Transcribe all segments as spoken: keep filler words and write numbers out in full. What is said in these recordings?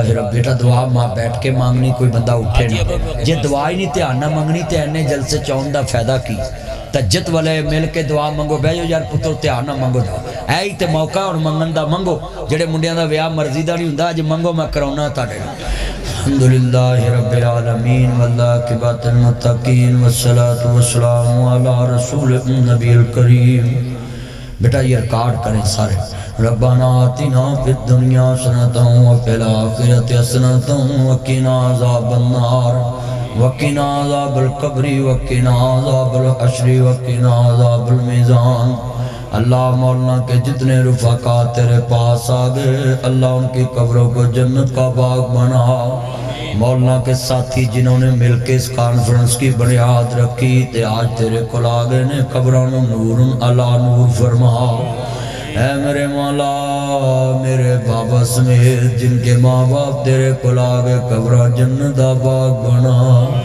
رب بیٹا دعا ماں بیٹھ کے مانگنی کوئی بندہ اٹھے نہیں جے دعا ہی نہیں دھیان نہ مانگنی تے اینے جلسے چون دا فائدہ کی تجت والے مل کے دعا منگو بہ جو یار پتر دھیان نہ منگو دعا اے ہی تے موقع اور منگن دا منگو جڑے منڈیاں دا ویاہ مرضی دا نہیں ہوندا اج منگو میں کرونا تاڑے الحمدللہ رب العالمین والعاقبۃ للمتقین والصلاة والسلام علی رسول النبی الکریم بیٹا یہ ریکارڈ کریں سارے ربنا آتنا فی الدنیا حسنۃ وفی الآخرۃ حسنۃ وقنا عذاب النار وقنا عذاب القبر وقنا عذاب الحشر وقنا عذاب المیزان اللہ مولانا کے جتنے رفقا تیرے پاس آگئے اللہ ان کی قبروں کو جنت کا باغ بنا مولانا کے ساتھی جنہوں نے مل کے اس کانفرنس کی بنیاد رکھی تے آج تیرے کل آگئے نے قبروں نور اللہ نور فرما اے میرے مولا میرے بابا سمیت جن کے ماں باپ تیرے کل آگئے قبروں جنت کا باغ بنا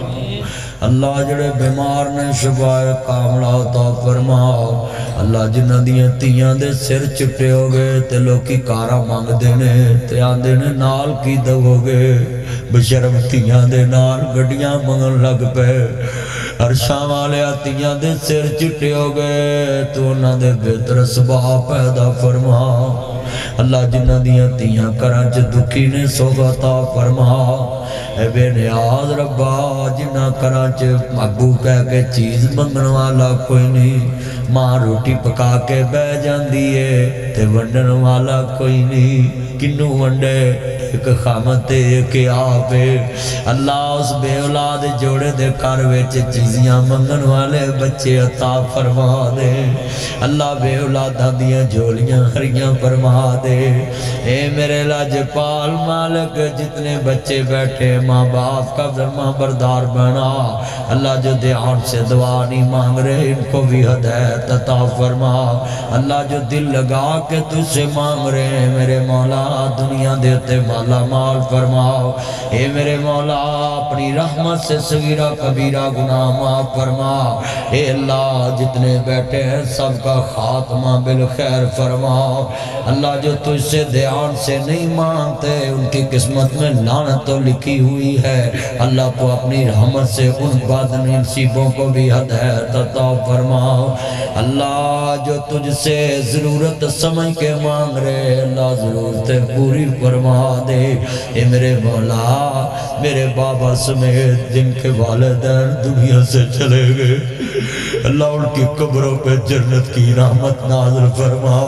اللہ جڑے بیمار نے شفائے کاملہ عطا فرماؤ اللہ جنہ دیاں تیاں دے سر چٹے ہو گئے تے لوکی کارا مانگ دینے تے آن دینے نال کی دو ہو گئے بشرم تیاں دے نال گڑیاں منگن لگ پہ عرشاں والے تیاں دے سر چٹے ہو گئے تو انہ دے بہتر اسباب پیدا فرما اللہ جنہ دیاں تیاں کرانچ دکھی نے سوگا عطا فرما اے بے نیاز ربا جنہ کرانچ مقبو کہہ کے چیز منگن والا کوئی نہیں ماں روٹی پکا کے بہ جان دیئے تے ونڈن والا کوئی نہیں کنو ونڈے ایک خامت ایک آپے اللہ اس بے اولاد جوڑے دے کار ویچے چیزیاں منگن والے بچے عطا فرما دے اللہ بے اولادہ دیاں جولیاں ہریاں فرما دے اے میرے لاج پال مالک جتنے بچے بیٹھے ماں باپ کا فرما بردار بنا اللہ جو دھیان سے دعا نہیں مانگ رہے ان کو بھی ہدایت عطا فرما اللہ جو دل لگا کے تجھ سے مانگ رہے ہیں میرے مولا دنیا دیتے مالا مال فرماؤ اے میرے مولا اپنی رحمت سے صغیرہ کبیرہ گناہ معاف فرما اے اللہ جتنے بیٹھے ہیں سب کا خاتمہ بالخیر فرماؤ اللہ جو تجھ سے دھیان سے نہیں مانگتے ان کی قسمت میں لعنت تو لکھی ہوئی ہے اللہ تو اپنی رحمت سے ان بد نصیبوں کو بھی ہدایت عطا فرماؤ اللہ جو تجھ سے ضرورت سمجھ کے مانگ رہے اللہ ضرورتیں پوری فرما دے اے میرے مولا میرے بابا سمیت جن کے والدین دنیا سے چلے گئے اللہ ان کی قبروں پہ جنت کی رحمت نازل فرما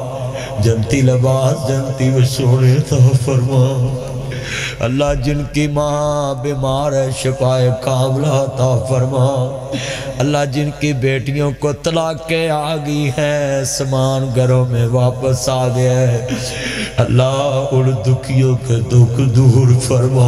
جنتی لباس جنتی وشوڑے تا فرما اللہ جن کی ماں بیمار ہے شفائے کاملہ عطا فرما اللہ جن کی بیٹیوں کو طلاق کے آگئی ہیں سامان گھروں میں واپس آ گیا ہے اللہ ان دکھیوں کے دکھ دور فرما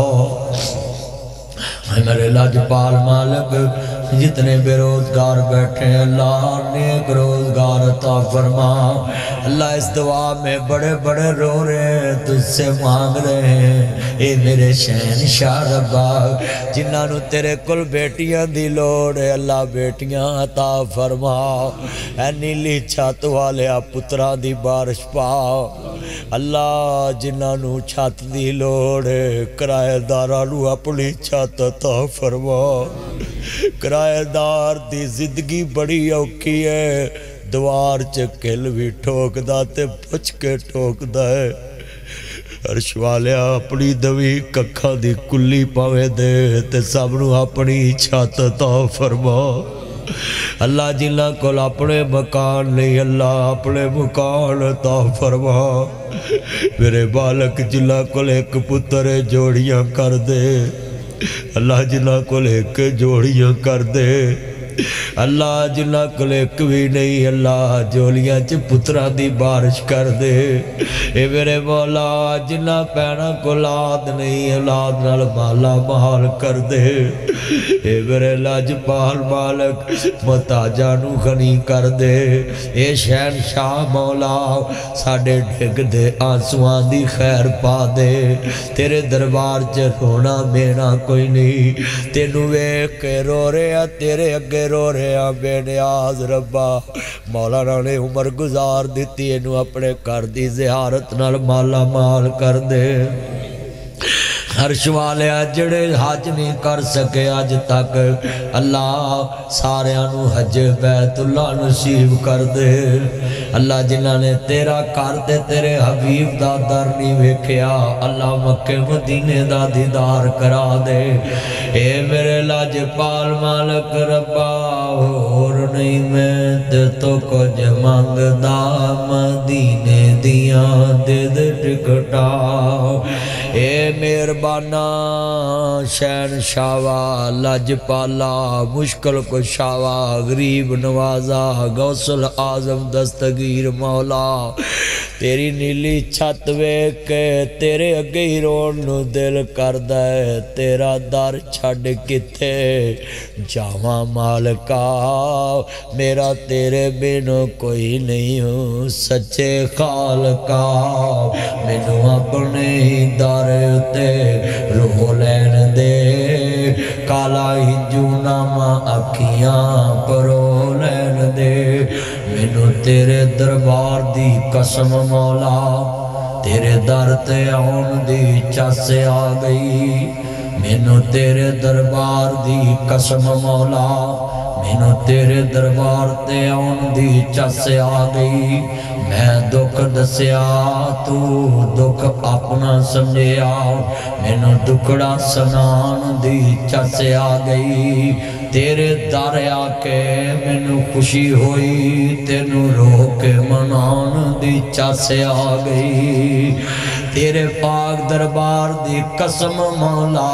میرے لاجپال مالک جتنے بے روزگار بیٹھے ہیں اللہ نیک روزگار عطا فرما اللہ اس دعا میں بڑے بڑے رو رہے ہیں تجھ سے مانگ رہے ہیں اے میرے شہنشاہ ربا جنہاں نو تیرے کل بیٹیاں دی لوڑ ہے اللہ بیٹیاں عطا فرما اے نیلی چھت والے پترا دی بارش پاؤ اللہ جنہاں نو چھت دی لوڑ ہے کرائے دارہ نو اپنی چھت عطا فرما کرائے دار دی زندگی بڑی اوکھی ہے دوار چکل بھی ٹھوک دا تے پچھ کے ٹھوک دا ہے عرش والے اپنی دوی ککھا دی کلی پاوے دے تے سب نو اپنی چھت عطا فرما اللہ جنہ کل اپنے مکان نہیں اللہ اپنے مکان عطا فرما میرے بالک جنہ کل ایک پتر جوڑیاں کر دے اللہ جنہ کل ایک جوڑیاں کر دے اللہ جنہ کل ایک بھی نہیں اللہ جولیاں چھ پترہ دی بارش کر دے اے میرے مولا جنہ پینا کو لاد نہیں اولاد نال مالا مال کر دے اے میرے لاجپال مالک محتاجاں نو غنی کر دے اے شہنشاہ مولا ساڑھے ڈھگ دے آنسواں دی خیر پا دے تیرے دربار چ رونا بینا کوئی نہیں تینو ویکھ کے رو رہے تیرے اگے رو رہے ہیں بے نیاز ربا مولانا نے عمر گزار دیتی انہوں اپنے کر دی زیارت نال مالا مال کر دے عرش والے جڑے حج نہیں کر سکے اج تک اللہ سارے نو حج بیت اللہ نصیب کر دے اللہ جنہاں نے تیرا کر دے تیرے حبیب دا در نہیں ویکھیا اللہ مکہ مدینے دا دیدار کرا دے اے میرے لاجپال مالک ربا اور نہیں میں تے تو کچھ منگدا مدینے دیاں دے دے ٹکٹا اے مہربانا شہن شاوا لاجپالا مشکل کشاوا غریب نوازا غوث العظم دستگیر مولا تیری نیلی چھت ویکھ کے تیرے اگے ہی رون نو دل کردہ ہے تیرا در چھڑ کتے جاواں مالکا میرا تیرے بینو کوئی نہیں ہوں سچے خالقا مینو اپنے ہی در تے روح لین دے کالا ہی جو ناما اکھیاں پرو لین دے مینو تیرے دربار دی قسم مولا تیرے در تے آن دی چس آ گئی مینو تیرے دربار دی قسم مولا مینو تیرے دربار تے آن دی چس آ گئی میں دکھ دسیا تو دکھ اپنا سمجھیا مینو دکھڑا سنان دی چس آ گئی تیرے در آ کے مینو خوشی ہوئی تینو رو کے منان دی چس آ گئی تیرے پاک دربار دی قسم مولا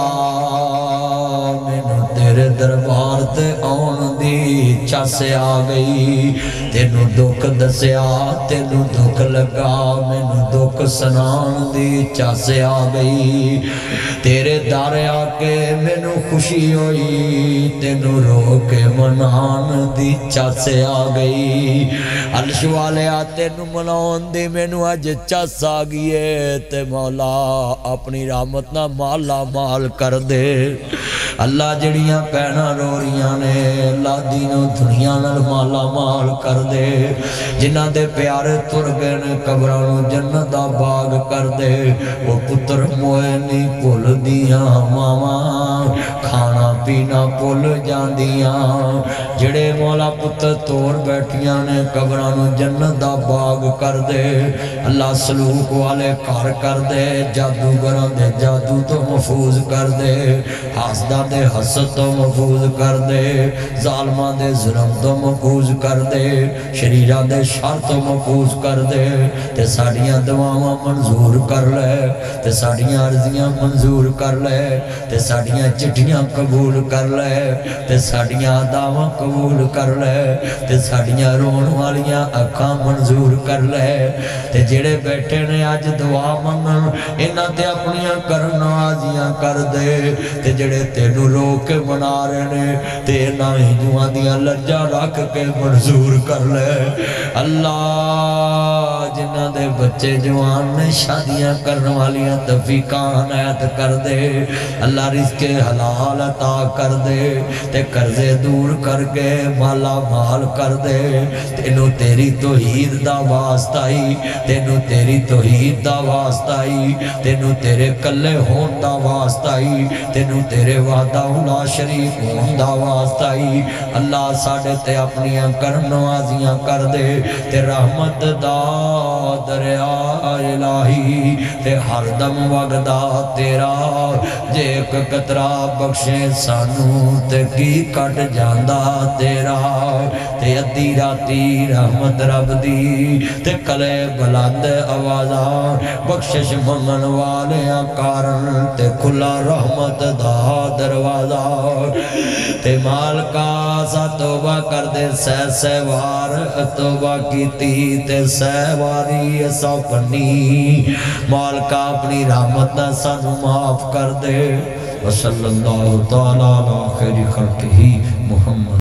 مینو تیرے دربار تے آن دی چس آ گئی تینو دکھ دسیا تینو دکھ لگا مینو دکھ سنان دی چس آ گئی تیرے در آ کے مینو خوشی ہوئی تینو رو کے منان دی چس آ گئی عرش والے تینو منان دی مینو اج چس آ گئی تے مولا اپنی رحمت نہ مالا مال کر دے اللہ جڑیاں پینا رو رہیاں نے اللہ دینوں دنیا نال مالا مال کر دے جنہ دے پیارے تر گئے نے قبرانوں جنت دا باغ کر دے وہ پتر موئے نہیں پھول دیاں ماما کھانا پینا پھول جان دیاں جڑے مولا پتر تور بیٹھیاں نے قبرانوں جنت دا باغ کر دے اللہ سلوک والے کار کر دے جادوگران دے جادو تو محفوظ کر دے حاسدہ دے حسد تو محفوظ کر دے ظالمان دے ظلم تو محفوظ کر دے شریران دے شر تو محفوظ کر دے تے ساڑیاں دعاواں منظور کر لے تے ساڑیاں عرضیاں منظور کر لے تے ساڑیاں چٹھیاں قبول کر لے تے ساڑیاں دعواں قبول کر لے تے ساڑیاں رون والیاں اکھاں منظور کر لے تے جڑے بیٹھے نے آج دعا منگن انہاں تے اپنیاں کرن آزیاں کر دے تے جڑے تینو رو کے منا رہے نے تے انہاں ہی جوہاں دیاں لجا رکھ کے منظور کر لے اللہ جنہاں دے بچے جوان نے شادیاں کرن والیاں تفیقان عنایت کر دے اللہ رزق حلال عطا کر دے تے قرضے دور کر کے مالا مال کر دے تینو تیری توحید دا واسطائی تینو تیری توحید دا واسطائی تینو تیرے کلے ہون دا واسطائی تینو تیرے وعدہ لا شریک ہون دا واسطائی اللہ ساڑھے تے اپنیاں کرم نوازیاں کر دے تے رحمت دا دریا الہی تے ہر دم وگدا تیرا جے ایک قطرہ بخشے سانو تے کی کٹ جاندہ تیرا تے ادھی راتی رحمت رب دی تے کلے بلند آوازہ بخشش منگن والے کارن تے کھلا رحمت دا دروازہ تے مال کا سا توبہ کر دے سہ سہوار توبہ کیتی تے سہواری سو پنی مال کا اپنی رحمت نہ سانو معاف کر دے وصلی اللہ تعالیٰ علیہ خیر خلقہ محمد